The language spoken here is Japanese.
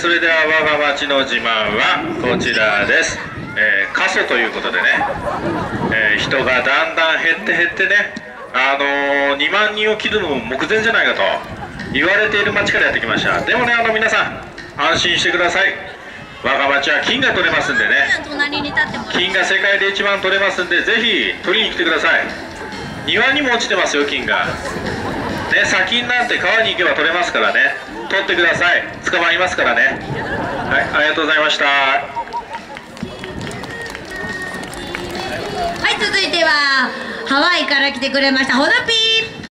それでは我が町の自慢はこちらです。過疎ということでね、人がだんだん減ってね、2万人を切るのも目前じゃないかと言われている町からやってきました。でもね、皆さん安心してください。我が町は金が取れますんでね、金が世界で一番取れますんで、ぜひ取りに来てください。庭にも落ちてますよ、金がね。砂金なんて川に行けば取れますからね、取ってください。捕まりますからね。はい、ありがとうございました。 はい、続いてはハワイから来てくれましたほのぴー。